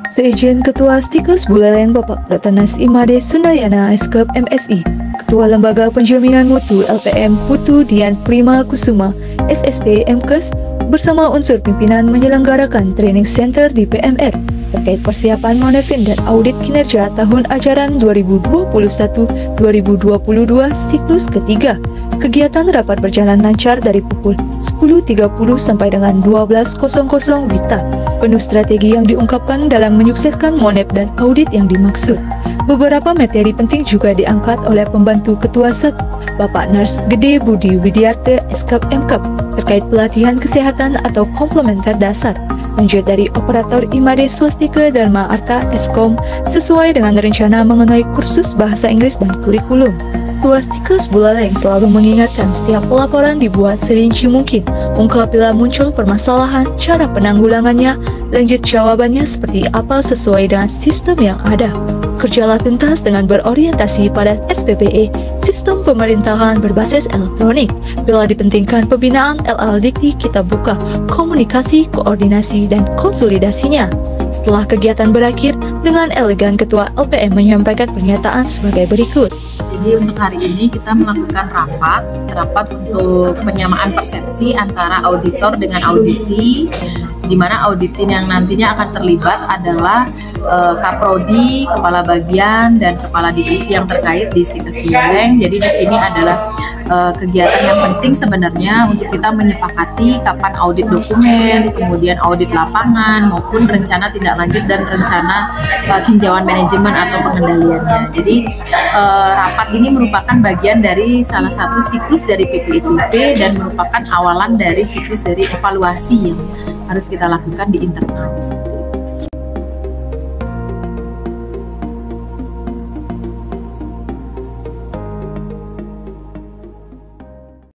Seizin Ketua Stikers Buleleng Bapak Pratanas Imade Sundayana Eskep MSI, Ketua Lembaga Penjaminan Mutu LPM Putu Dian Prima Kusuma SST MKes bersama unsur pimpinan menyelenggarakan training center di PMR terkait persiapan monevin dan audit kinerja tahun ajaran 2021-2022 siklus ketiga. Kegiatan rapat berjalan lancar dari pukul 10.30 sampai dengan 12.00 WITA, penuh strategi yang diungkapkan dalam menyukseskan monep dan audit yang dimaksud. Beberapa materi penting juga diangkat oleh pembantu Ketua SAT, Bapak Nars Gede Budi Widiarte Eskap MKep, terkait pelatihan kesehatan atau komplementer dasar, lanjut dari operator Imade Swastika Dharma Arta Eskom sesuai dengan rencana mengenai kursus bahasa Inggris dan kurikulum. Ketua Stikers Buleleng selalu mengingatkan setiap pelaporan dibuat serinci mungkin, ungkap bila muncul permasalahan, cara penanggulangannya, lanjut jawabannya seperti apa sesuai dengan sistem yang ada. Kerjalah tuntas dengan berorientasi pada SPPE, sistem pemerintahan berbasis elektronik. Bila dipentingkan pembinaan LL Dikti, kita buka komunikasi, koordinasi, dan konsolidasinya. Setelah kegiatan berakhir, dengan elegan Ketua LPM menyampaikan pernyataan sebagai berikut. Jadi untuk hari ini kita melakukan rapat untuk penyamaan persepsi antara auditor dengan auditi, di mana auditin yang nantinya akan terlibat adalah Kaprodi, kepala bagian dan kepala divisi yang terkait di Stikers Buleleng. Jadi di sini adalah kegiatan yang penting sebenarnya untuk kita menyepakati kapan audit dokumen, kemudian audit lapangan maupun rencana tindak lanjut dan rencana tinjauan manajemen atau pengendaliannya. Jadi rapat ini merupakan bagian dari salah satu siklus dari PPITP dan merupakan awalan dari siklus dari evaluasi yang harus kita lakukan di internal.